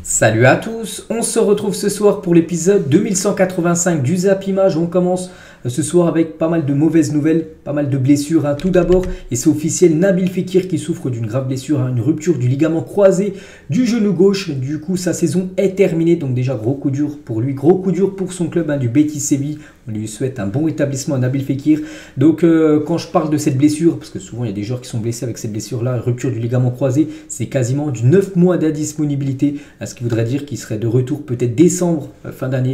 Salut à tous, on se retrouve ce soir pour l'épisode 2185 du Zap Image. On commence ce soir avec pas mal de mauvaises nouvelles, pas mal de blessures. Tout d'abord, et c'est officiel, Nabil Fekir qui souffre d'une grave blessure, une rupture du ligament croisé du genou gauche. Du coup, sa saison est terminée, donc déjà gros coup dur pour lui, gros coup dur pour son club du Betis Séville. On lui souhaite un bon rétablissement à Nabil Fekir. Donc quand je parle de cette blessure, parce que souvent il y a des joueurs qui sont blessés avec cette blessure-là, rupture du ligament croisé, c'est quasiment du 9 mois d'indisponibilité, ce qui voudrait dire qu'il serait de retour peut-être décembre, fin d'année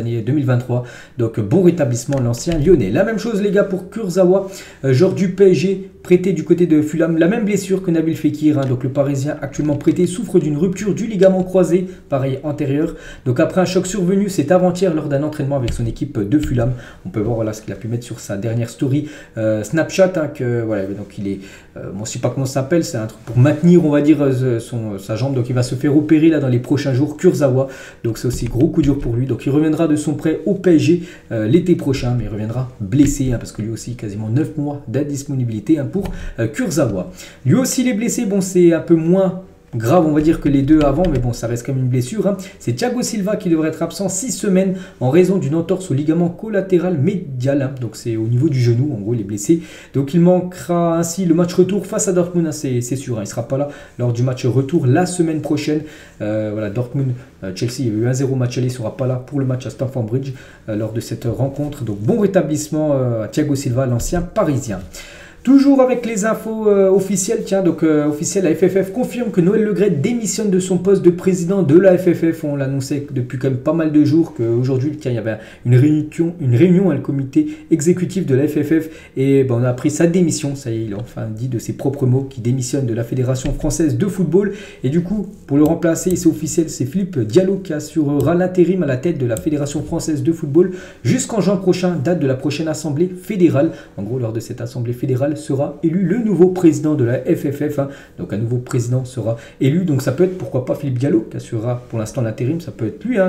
2023. Donc bon rétablissement l'ancien lyonnais. La même chose les gars pour Kurzawa, joueur du PSG, prêté du côté de Fulham, la même blessure que Nabil Fekir. Donc le Parisien actuellement prêté souffre d'une rupture du ligament croisé, pareil antérieur. Donc après un choc survenu, c'est avant-hier lors d'un entraînement avec son équipe de Fulham. On peut voir voilà, ce qu'il a pu mettre sur sa dernière story Snapchat. Que, voilà, donc il est, bon, je ne sais pas comment ça s'appelle, c'est un truc pour maintenir, on va dire, sa jambe. Donc il va se faire opérer là dans les prochains jours, Kurzawa. Donc c'est aussi gros coup dur pour lui. Donc il reviendra de son prêt au PSG l'été prochain, mais il reviendra blessé parce que lui aussi quasiment 9 mois d'indisponibilité pour Kurzawa. Lui aussi il est blessé. Bon, c'est un peu moins grave on va dire que les deux avant, mais bon ça reste comme une blessure. C'est Thiago Silva qui devrait être absent 6 semaines en raison d'une entorse au ligament collatéral médial. Donc c'est au niveau du genou, en gros il est blessé. Donc il manquera ainsi le match retour face à Dortmund, c'est sûr. Il ne sera pas là lors du match retour la semaine prochaine. Voilà, Dortmund, Chelsea, il y a eu 1-0 match aller, il ne sera pas là pour le match à Stamford Bridge lors de cette rencontre. Donc bon rétablissement à Thiago Silva, l'ancien parisien. Toujours avec les infos officielles, tiens, donc officiel, la FFF confirme que Noël Le Graët démissionne de son poste de président de la FFF. On l'annonçait depuis quand même pas mal de jours qu'aujourd'hui, tiens, il y avait une réunion le comité exécutif de la FFF et ben, on a pris sa démission. Ça y est, il a enfin dit de ses propres mots qu'il démissionne de la Fédération française de football. Et du coup, pour le remplacer, c'est officiel, c'est Philippe Diallo qui assurera l'intérim à la tête de la Fédération française de football jusqu'en juin prochain, date de la prochaine assemblée fédérale. En gros, lors de cette assemblée fédérale, sera élu le nouveau président de la FFF. Donc un nouveau président sera élu. Donc ça peut être pourquoi pas Philippe Diallo qui assurera pour l'instant l'intérim. Ça peut être lui,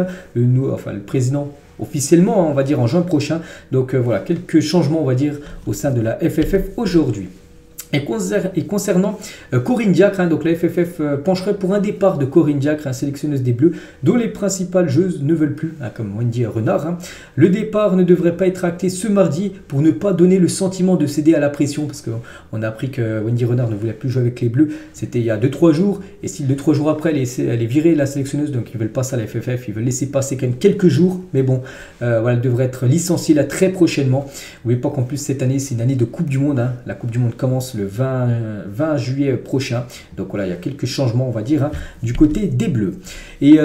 le président officiellement, on va dire en juin prochain. Donc voilà, quelques changements on va dire au sein de la FFF aujourd'hui. Et concernant Corinne Diacre, donc la FFF pencherait pour un départ de Corinne Diacre, sélectionneuse des Bleus, dont les principales joueuses ne veulent plus, comme Wendy Renard. Le départ ne devrait pas être acté ce mardi pour ne pas donner le sentiment de céder à la pression, parce qu'on a appris que Wendy Renard ne voulait plus jouer avec les Bleus, c'était il y a 2-3 jours, et si 2-3 jours après elle est virée la sélectionneuse, donc ils veulent pas ça à la FFF, ils veulent laisser passer quand même quelques jours, mais bon, voilà, elle devrait être licenciée là très prochainement. N'oubliez pas qu'en plus cette année c'est une année de Coupe du Monde, la Coupe du Monde commence le 20 juillet prochain. Donc voilà, il y a quelques changements, on va dire, du côté des Bleus. Et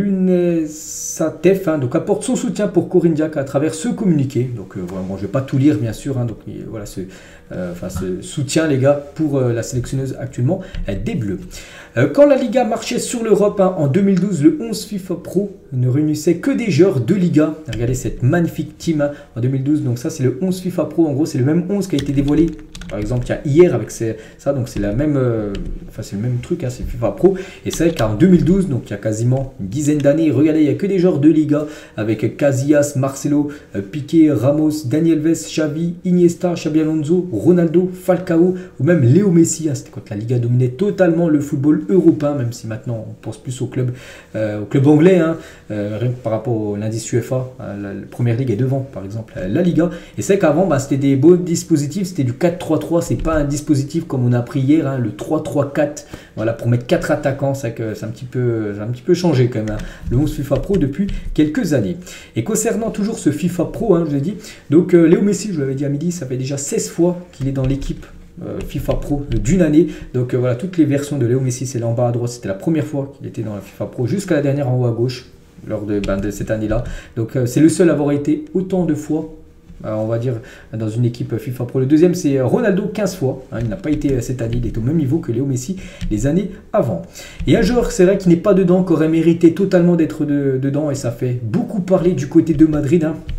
l'UNESATEF donc apporte son soutien pour Corinne Diacre à travers ce communiqué. Donc voilà, bon, je ne vais pas tout lire, bien sûr. Donc voilà, ce soutien, les gars, pour la sélectionneuse actuellement des Bleus. Quand la Liga marchait sur l'Europe en 2012, le 11 FIFA Pro ne réunissait que des joueurs de Liga. Regardez cette magnifique team en 2012. Donc ça, c'est le 11 FIFA Pro. En gros, c'est le même 11 qui a été dévoilé. Par exemple, hier avec ça, donc c'est la même, c'est le même truc, c'est FIFA Pro. Et c'est vrai qu'en 2012, donc il y a quasiment une dizaine d'années, regardez, il n'y a que des joueurs de Liga avec Casillas, Marcelo, Piqué, Ramos, Dani Alves, Xavi, Iniesta, Xabi Alonso, Ronaldo, Falcao ou même Léo Messi. C'était quand la Liga dominait totalement le football européen, même si maintenant on pense plus au club anglais, rien que par rapport à l'indice UEFA. La première ligue est devant, par exemple, la Liga. Et c'est vrai qu'avant, c'était des beaux dispositifs, c'était du 4-3-3. C'est pas un dispositif comme on a appris hier, le 3-3-4, voilà, pour mettre 4 attaquants. C'est un petit peu changé quand même, le 11 FIFA Pro depuis quelques années. Et concernant toujours ce FIFA Pro, je vous ai dit, donc Léo Messi, je vous l'avais dit à midi, ça fait déjà 16 fois qu'il est dans l'équipe FIFA Pro d'une année. Donc voilà, toutes les versions de Léo Messi, c'est là en bas à droite, c'était la première fois qu'il était dans la FIFA Pro, jusqu'à la dernière en haut à gauche, lors de cette année-là. Donc c'est le seul à avoir été autant de fois, on va dire, dans une équipe FIFA Pro. Le deuxième, c'est Ronaldo, 15 fois. Il n'a pas été cette année, il est au même niveau que Léo Messi les années avant. Et un joueur, c'est vrai, qui n'est pas dedans, qui aurait mérité totalement d'être dedans, et ça fait beaucoup parler du côté de Madrid.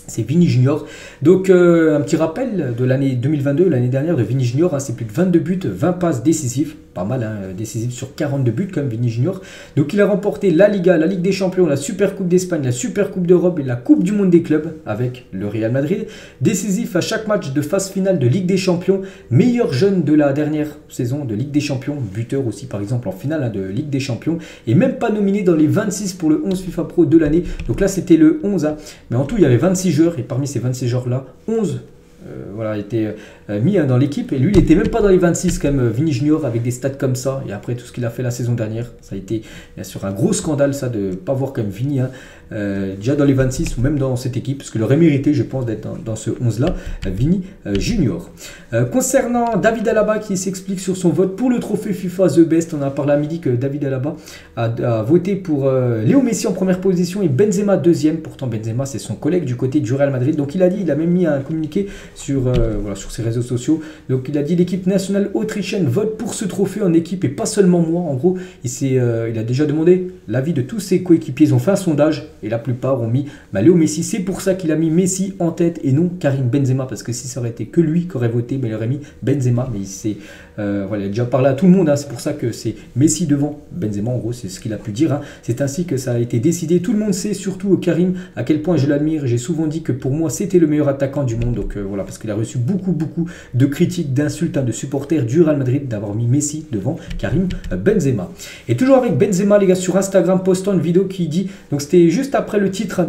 c'est Vini Junior. Donc un petit rappel de l'année 2022, l'année dernière de Vini Junior, hein, c'est plus de 22 buts, 20 passes décisives, pas mal, hein, décisives sur 42 buts comme Vini Junior. Donc il a remporté la Liga, la Ligue des Champions, la Super Coupe d'Espagne, la Super Coupe d'Europe et la Coupe du Monde des clubs avec le Real Madrid. Décisif à chaque match de phase finale de Ligue des Champions, meilleur jeune de la dernière saison de Ligue des Champions, buteur aussi par exemple en finale, hein, de Ligue des Champions, et même pas nominé dans les 26 pour le 11 FIFA Pro de l'année. Donc là c'était le 11, hein. Mais en tout il y avait 26 joueurs et parmi ces 26 joueurs là, 11 voilà, étaient mis, hein, dans l'équipe, et lui il n'était même pas dans les 26 comme Vini Junior avec des stats comme ça, et après tout ce qu'il a fait la saison dernière, ça a été bien sûr un gros scandale ça de ne pas voir comme Vini, hein, déjà dans les 26 ou même dans cette équipe, parce qu'il aurait mérité je pense d'être dans ce 11 là, Vini Junior. Concernant David Alaba qui s'explique sur son vote pour le trophée FIFA The Best, on a parlé à midi que David Alaba a voté pour Léo Messi en première position et Benzema deuxième, pourtant Benzema c'est son collègue du côté du Real Madrid, donc il a dit, il a même mis un communiqué sur, voilà, sur ses réseaux sociaux, donc il a dit l'équipe nationale autrichienne vote pour ce trophée en équipe et pas seulement moi, en gros il a déjà demandé l'avis de tous ses coéquipiers, ils ont fait un sondage et la plupart ont mis Léo Messi, c'est pour ça qu'il a mis Messi en tête et non Karim Benzema, parce que si ça aurait été que lui qui aurait voté, il aurait mis Benzema, mais voilà, il a déjà parlé à tout le monde, hein, c'est pour ça que c'est Messi devant Benzema, en gros c'est ce qu'il a pu dire, hein. C'est ainsi que ça a été décidé, tout le monde sait, surtout Karim, à quel point je l'admire, j'ai souvent dit que pour moi c'était le meilleur attaquant du monde, donc voilà, parce qu'il a reçu beaucoup de critiques, d'insultes, hein, de supporters du Real Madrid d'avoir mis Messi devant Karim Benzema. Et toujours avec Benzema les gars, sur Instagram postant une vidéo qui dit, donc c'était juste après le titre, hein,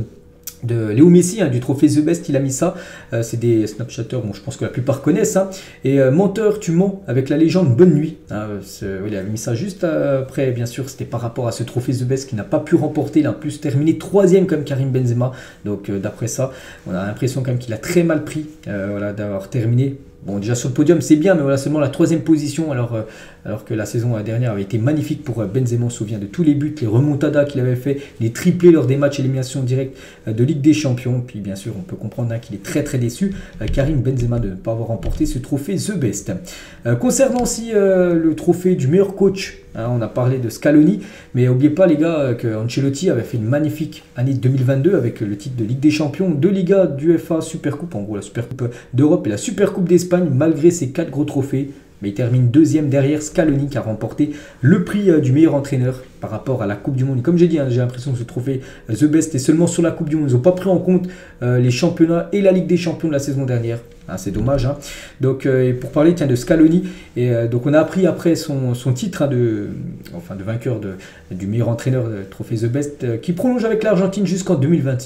de Léo Messi, hein, du trophée The Best, il a mis ça, c'est des Snapchatters, bon, je pense que la plupart connaissent, hein, et menteur, tu mens avec la légende, bonne nuit, hein, il a mis ça juste après, bien sûr, c'était par rapport à ce trophée The Best qui n'a pas pu remporter, il a en plus terminé 3e comme Karim Benzema, donc d'après ça, on a l'impression quand même qu'il a très mal pris, voilà, d'avoir terminé. Bon, déjà sur le podium c'est bien, mais voilà, seulement la 3e position, alors que la saison dernière avait été magnifique pour Benzema. On se souvient de tous les buts, les remontadas qu'il avait fait, les triplés lors des matchs élimination directe de Ligue des Champions. Puis bien sûr, on peut comprendre, hein, qu'il est très déçu, Karim Benzema, de ne pas avoir remporté ce trophée The Best. Concernant aussi le trophée du meilleur coach, hein, on a parlé de Scaloni, mais n'oubliez pas les gars que Ancelotti avait fait une magnifique année 2022 avec le titre de Ligue des Champions, de Liga, d'UEFA, Super Coupe, en gros la Super Coupe d'Europe et la Super Coupe d'Espagne, malgré ces 4 gros trophées. Mais il termine 2e derrière Scaloni qui a remporté le prix du meilleur entraîneur par rapport à la Coupe du Monde. Et comme j'ai dit, hein, j'ai l'impression que ce trophée The Best est seulement sur la Coupe du Monde. Ils n'ont pas pris en compte les championnats et la Ligue des Champions de la saison dernière. Ah, c'est dommage, hein. Donc, pour parler de Scaloni, et donc on a appris après son titre, hein, de vainqueur du meilleur entraîneur de trophée The Best, qui prolonge avec l'Argentine jusqu'en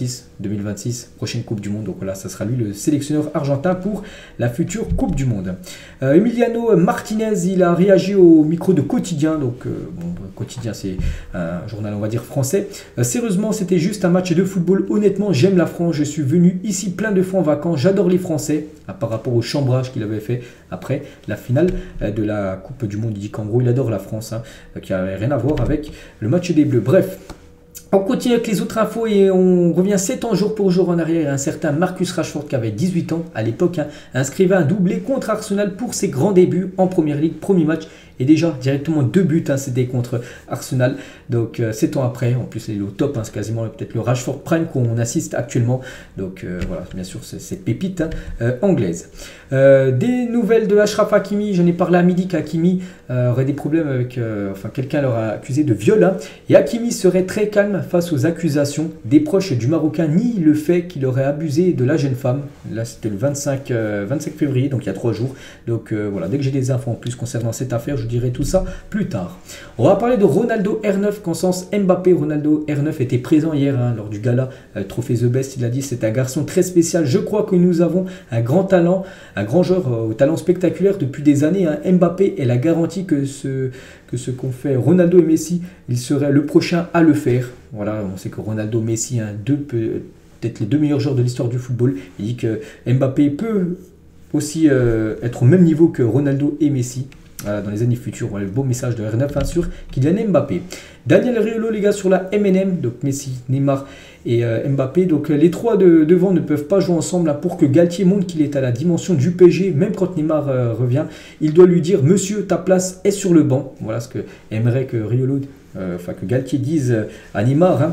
2026, prochaine Coupe du Monde. Donc voilà, ça sera lui le sélectionneur argentin pour la future Coupe du Monde. Emiliano Martinez, il a réagi au micro de Quotidien, donc Quotidien c'est un journal on va dire français. Sérieusement, c'était juste un match de football, honnêtement j'aime la France, je suis venu ici plein de fois en vacances, j'adore les Français. Par rapport au chambrage qu'il avait fait après la finale de la Coupe du Monde. Il dit qu'en gros il adore la France, hein, qui n'avait rien à voir avec le match des Bleus. Bref, on continue avec les autres infos et on revient 7 ans jour pour jour en arrière. Un certain Marcus Rashford qui avait 18 ans à l'époque, hein, inscrivait un doublé contre Arsenal pour ses grands débuts en Première Ligue, premier match. Et déjà directement 2 buts, hein, c'était contre Arsenal. Donc 7 ans après, en plus il est au top, hein, c'est quasiment peut-être le Rashford Prime qu'on assiste actuellement. Donc voilà, bien sûr c'est cette pépite, hein, anglaise. Des nouvelles de Achraf Hakimi, j'en ai parlé à midi qu'Hakimi aurait des problèmes avec, quelqu'un l'aurait accusé de viol, hein, et Hakimi serait très calme face aux accusations des proches du Marocain, ni le fait qu'il aurait abusé de la jeune femme. Là c'était le 25 février, donc il y a 3 jours. Donc voilà, dès que j'ai des infos en plus concernant cette affaire, je dirai tout ça plus tard. On va parler de Ronaldo R9, qu'en sens Mbappé. Ronaldo R9 était présent hier, hein, lors du gala Trophée The Best. Il a dit c'est un garçon très spécial. Je crois que nous avons un grand talent, un grand joueur au talent spectaculaire depuis des années, hein. Mbappé est la garantie que ce qu'ont fait Ronaldo et Messi, il serait le prochain à le faire. Voilà, on sait que Ronaldo, Messi, hein, peut-être les 2 meilleurs joueurs de l'histoire du football. Il dit que Mbappé peut aussi être au même niveau que Ronaldo et Messi. Voilà, dans les années futures, voilà le beau message de R9, hein, sur Kylian Mbappé. Daniel Riolo, les gars, sur la MNM, donc Messi, Neymar et Mbappé. Donc les 3 devant ne peuvent pas jouer ensemble, hein, pour que Galtier montre qu'il est à la dimension du PSG. Même quand Neymar revient, il doit lui dire monsieur, ta place est sur le banc. Voilà ce que aimerait que Riolo, que Galtier dise à Neymar, hein.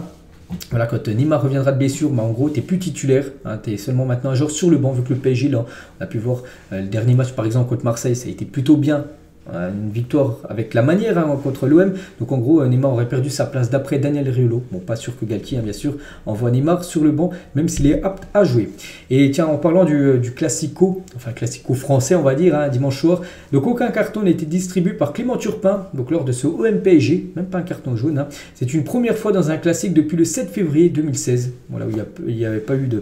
Voilà, quand Neymar reviendra de blessure, en gros, tu n'es plus titulaire, hein, tu es seulement maintenant un joueur sur le banc, vu que le PSG, là, on a pu voir le dernier match, par exemple, contre Marseille, ça a été plutôt bien. Une victoire avec la manière, hein, contre l'OM. Donc en gros, Neymar aurait perdu sa place d'après Daniel Riolo. Bon, pas sûr que Galtier, hein, bien sûr, envoie Neymar sur le banc, même s'il est apte à jouer. Et tiens, en parlant du classico, enfin classico français, on va dire, hein, dimanche soir, donc aucun carton n'a été distribué par Clément Turpin, donc lors de ce OM PSG, même pas un carton jaune. Hein. C'est une première fois dans un classique depuis le 7 février 2016, voilà, où il n'y avait pas eu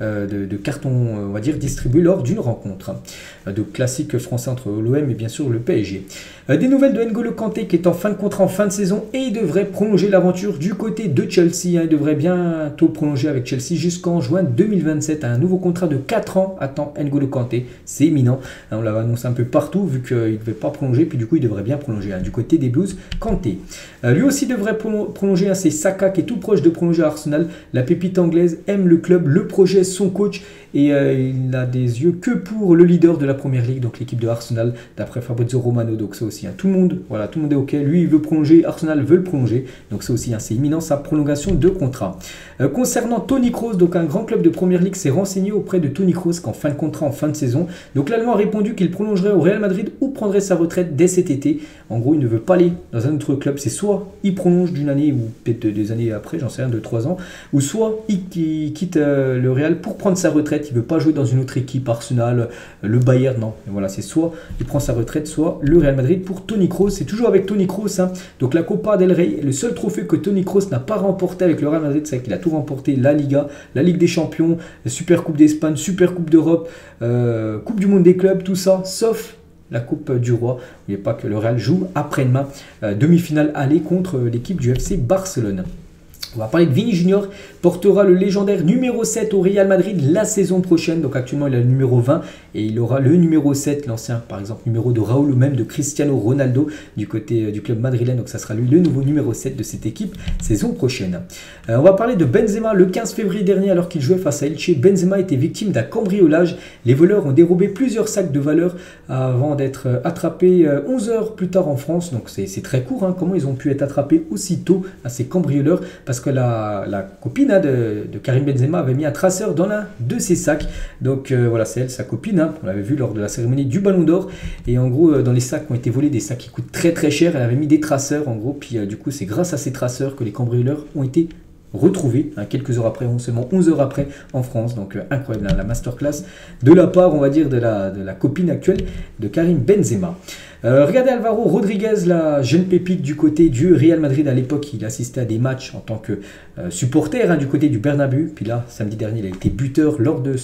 de carton, on va dire, distribué lors d'une rencontre, hein, de classique français entre l'OM et bien sûr le PSG. Des nouvelles de N'Golo Kanté qui est en fin de contrat en fin de saison et il devrait prolonger l'aventure du côté de Chelsea. Hein. Il devrait bientôt prolonger avec Chelsea jusqu'en juin 2027. Un nouveau contrat de 4 ans attend N'Golo Kanté. C'est imminent. On l'avait annoncé un peu partout vu qu'il ne devait pas prolonger. Puis du coup, il devrait bien prolonger, hein, du côté des Blues. Kanté. Lui aussi devrait prolonger. Hein, c'est Saka qui est tout proche de prolonger à Arsenal. La pépite anglaise aime le club, le projet, son coach. Et il n'a des yeux que pour le leader de la Première Ligue, donc l'équipe de Arsenal, d'après Fabrizio Romano. Donc ça aussi, hein, tout le monde est OK. Lui, il veut prolonger, Arsenal veut le prolonger. Donc ça aussi, hein, c'est imminent sa prolongation de contrat. Concernant Toni Kroos, donc un grand club de Première Ligue s'est renseigné auprès de Toni Kroos qu'en fin de contrat, en fin de saison. Donc l'Allemand a répondu qu'il prolongerait au Real Madrid ou prendrait sa retraite dès cet été. En gros, il ne veut pas aller dans un autre club. C'est soit il prolonge d'une année ou peut-être des années après, j'en sais rien, 2-3 ans, ou soit il quitte le Real pour prendre sa retraite. Il ne veut pas jouer dans une autre équipe, Arsenal, le Bayern, non. Et voilà, c'est soit il prend sa retraite, soit le Real Madrid pour Toni Kroos. C'est toujours avec Toni Kroos. Hein. Donc la Copa del Rey, le seul trophée que Toni Kroos n'a pas remporté avec le Real Madrid, c'est qu'il a tout remporté, la Liga, la Ligue des Champions, la Super Coupe d'Espagne, Super Coupe d'Europe, Coupe du Monde des clubs, tout ça, sauf la Coupe du Roi. N'oubliez pas que le Real joue après-demain, demi-finale aller contre l'équipe du FC Barcelone. On va parler de Vini Junior, portera le légendaire numéro 7 au Real Madrid la saison prochaine. Donc actuellement il a le numéro 20 et il aura le numéro 7, l'ancien par exemple numéro de Raoul ou même de Cristiano Ronaldo du côté du club madrilène. Donc ça sera lui le nouveau numéro 7 de cette équipe saison prochaine. On va parler de Benzema. Le 15 février dernier, alors qu'il jouait face à Elche, Benzema était victime d'un cambriolage. Les voleurs ont dérobé plusieurs sacs de valeur avant d'être attrapés 11 heures plus tard en France. Donc c'est très court, hein, comment ils ont pu être attrapés aussitôt à ces cambrioleurs, parce que la copine, hein, de Karim Benzema avait mis un traceur dans l'un de ses sacs. Donc voilà, c'est elle, sa copine, hein, on l'avait vu lors de la cérémonie du Ballon d'Or. Et en gros, dans les sacs qui ont été volés, des sacs qui coûtent très très cher, elle avait mis des traceurs en gros. Puis du coup, c'est grâce à ces traceurs que les cambrioleurs ont été retrouvés, hein, quelques heures après, seulement 11 heures après en France. Donc incroyable, hein, la masterclass de la part, on va dire, de la copine actuelle de Karim Benzema. Regardez Alvaro Rodriguez, la jeune pépite du côté du Real Madrid. À l'époque, il assistait à des matchs en tant que supporter, hein, du côté du Bernabéu. Puis là, samedi dernier, il a été buteur lors de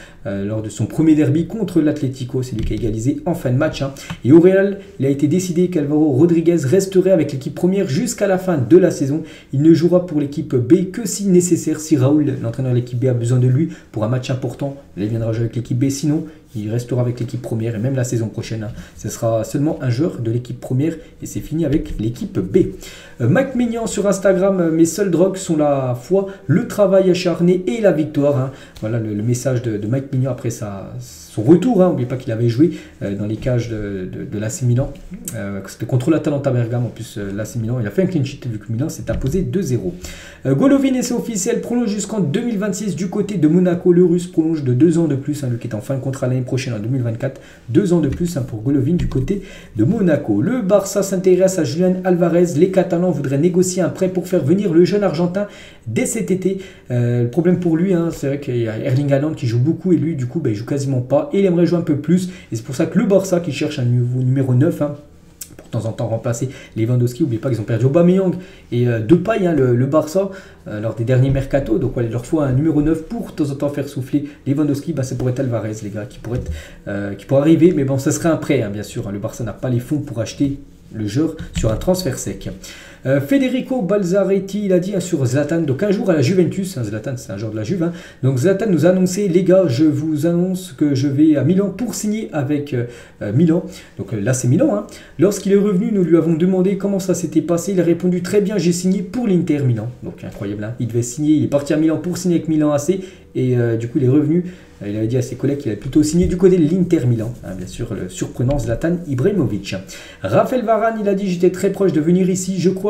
son premier derby contre l'Atlético. C'est lui qui a égalisé en fin de match. Hein. Et au Real, il a été décidé qu'Alvaro Rodriguez resterait avec l'équipe première jusqu'à la fin de la saison. Il ne jouera pour l'équipe B que si nécessaire, si Raoul, l'entraîneur de l'équipe B, a besoin de lui pour un match important. Il viendra jouer avec l'équipe B, sinon il restera avec l'équipe première et même la saison prochaine. Hein, ce sera seulement un joueur de l'équipe première et c'est fini avec l'équipe B. Mike Maignan sur Instagram, mes seules drogues sont la foi, le travail acharné et la victoire. Hein. Voilà le message de Mike Maignan après son retour. Hein. N'oubliez pas qu'il avait joué dans les cages de l'AC Milan. C'était contre l'Atalanta Bergame en plus. L'AC Milan, il a fait un clean sheet vu que Milan s'est imposé 2-0. Golovin, et c'est officiel, prolonge jusqu'en 2026 du côté de Monaco. Le Russe prolonge de 2 ans de plus, hein, lui qui est en fin de contrat l'année prochaine en 2024. 2 ans de plus, hein, pour Golovin du côté de Monaco. Le Barça s'intéresse à Julián Alvarez. Les Catalans voudraient négocier un prêt pour faire venir le jeune Argentin dès cet été. Le problème pour lui, hein, c'est vrai qu'il y a Erling Haaland qui joue beaucoup et lui du coup il joue quasiment pas et il aimerait jouer un peu plus. Et c'est pour ça que le Barça qui cherche un nouveau numéro 9, hein, pour de temps en temps remplacer Lewandowski. N'oubliez pas qu'ils ont perdu Aubameyang et Depay, hein, le Barça, lors des derniers mercato. Donc il leur faut un numéro 9 pour de temps en temps faire souffler Lewandowski. Ça pourrait être Alvarez, les gars, qui pourrait arriver. Mais bon, ça serait un prêt, hein, bien sûr. Hein. Le Barça n'a pas les fonds pour acheter le joueur sur un transfert sec. Federico Balzaretti, il a dit, hein, sur Zlatan, donc un jour à la Juventus, hein, Zlatan c'est un joueur de la Juve, hein, donc Zlatan nous a annoncé, les gars, je vous annonce que je vais à Milan pour signer avec Milan, donc là c'est Milan. Hein. Lorsqu'il est revenu, nous lui avons demandé comment ça s'était passé, il a répondu très bien, j'ai signé pour l'Inter Milan, donc incroyable, hein. Il devait signer, il est parti à Milan pour signer avec Milan AC, et du coup il est revenu. Il avait dit à ses collègues qu'il avait plutôt signé du côté de l'Inter Milan. Hein, bien sûr, le surprenant Zlatan Ibrahimovic. Raphaël Varane, il a dit, j'étais très proche de venir ici. Je crois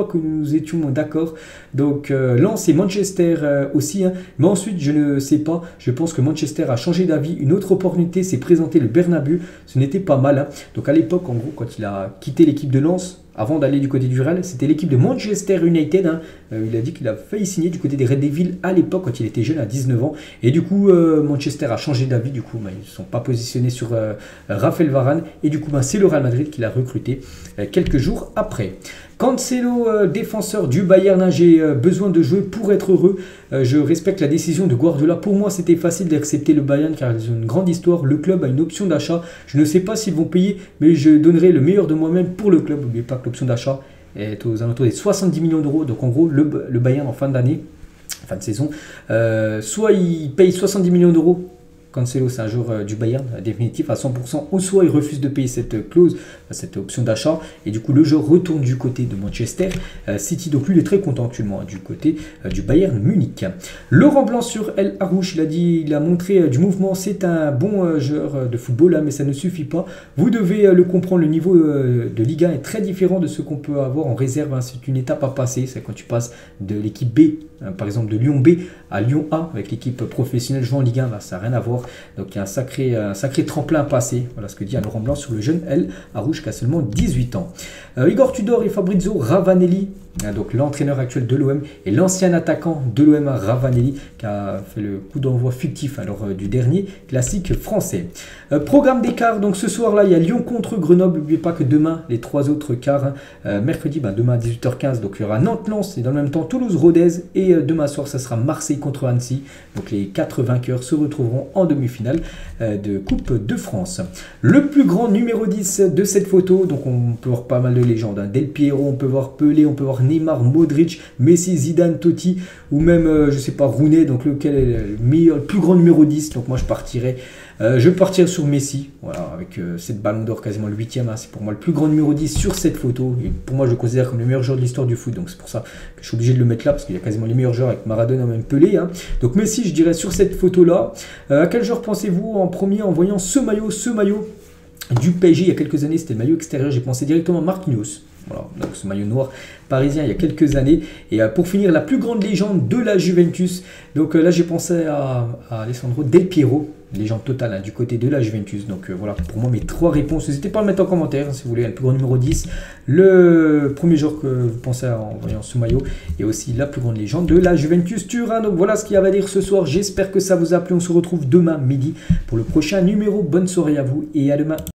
crois que nous étions d'accord. Donc Lens et Manchester aussi, hein. Mais ensuite je ne sais pas, je pense que Manchester a changé d'avis. Une autre opportunité s'est présentée, le Bernabeu, ce n'était pas mal, hein. Donc à l'époque, en gros, quand il a quitté l'équipe de Lens, avant d'aller du côté du Real, c'était l'équipe de Manchester United, hein. Il a dit qu'il a failli signer du côté des Red Devils à l'époque quand il était jeune, à 19 ans. Et du coup, Manchester a changé d'avis. Du coup, ils ne sont pas positionnés sur Raphaël Varane. Et du coup, c'est le Real Madrid qui l'a recruté quelques jours après. Cancelo, défenseur du Bayern, j'ai besoin de jouer pour être heureux. Je respecte la décision de Guardiola. Pour moi, c'était facile d'accepter le Bayern car ils ont une grande histoire. Le club a une option d'achat. Je ne sais pas s'ils vont payer, mais je donnerai le meilleur de moi-même pour le club. N'oubliez pas que l'option d'achat est aux alentours des 70 millions d'euros. Donc en gros, le Bayern en fin d'année, fin de saison, soit il paye 70 millions d'euros. Cancelo, c'est un joueur du Bayern définitif à 100%, ou soit il refuse de payer cette clause, cette option d'achat, et du coup le joueur retourne du côté de Manchester City. Donc lui il est très content actuellement du côté du Bayern Munich. Laurent Blanc sur El Harouche, il a montré du mouvement, c'est un bon joueur de football, là, mais ça ne suffit pas. Vous devez le comprendre, le niveau de Ligue 1 est très différent de ce qu'on peut avoir en réserve, hein. C'est une étape à passer, c'est quand tu passes de l'équipe B, par exemple de Lyon B à Lyon A, avec l'équipe professionnelle jouant en Ligue 1, là, ça n'a rien à voir. Donc il y a un sacré tremplin à passer. Voilà ce que dit Laurent Blanc sur le jeune El Harouche qui a seulement 18 ans. Igor Tudor et Fabrizio Ravanelli, donc l'entraîneur actuel de l'OM et l'ancien attaquant de l'OM Ravanelli qui a fait le coup d'envoi fictif lors du dernier classique français. Programme des quarts, donc ce soir là il y a Lyon contre Grenoble. N'oubliez pas que demain les trois autres quarts, mercredi, demain à 18h15, donc il y aura Nantes-Lens et dans le même temps Toulouse-Rodez, et demain soir ça sera Marseille contre Annecy. Donc les 4 vainqueurs se retrouveront en demi-finale de Coupe de France. Le plus grand numéro 10 de cette photo, donc on peut voir pas mal de légendes, hein. Del Piero, on peut voir Pelé, on peut voir Neymar, Modric, Messi, Zidane, Totti, ou même je sais pas, Rooney. Donc lequel est le plus grand numéro 10? Donc moi je partirais sur Messi, voilà, avec cette ballon d'or, quasiment le 8e, hein. C'est pour moi le plus grand numéro 10 sur cette photo, et pour moi je le considère comme le meilleur joueur de l'histoire du foot, donc c'est pour ça que je suis obligé de le mettre là, parce qu'il y a quasiment les meilleurs joueurs avec Maradona, même Pelé, hein. Donc Messi je dirais sur cette photo là. À quel joueur pensez-vous en premier en voyant ce maillot du PSG il y a quelques années? C'était le maillot extérieur, j'ai pensé directement à Marquinhos. Voilà, donc ce maillot noir parisien il y a quelques années. Et pour finir, la plus grande légende de la Juventus. Donc là j'ai pensé à Alessandro Del Piero, légende totale, hein, du côté de la Juventus. Donc voilà pour moi mes 3 réponses. N'hésitez pas à le mettre en commentaire, hein, si vous voulez. Le plus grand numéro 10, le premier joueur que vous pensez en voyant ce maillot, et aussi la plus grande légende de la Juventus Turin. Donc voilà ce qu'il y avait à dire ce soir. J'espère que ça vous a plu. On se retrouve demain midi pour le prochain numéro. Bonne soirée à vous et à demain.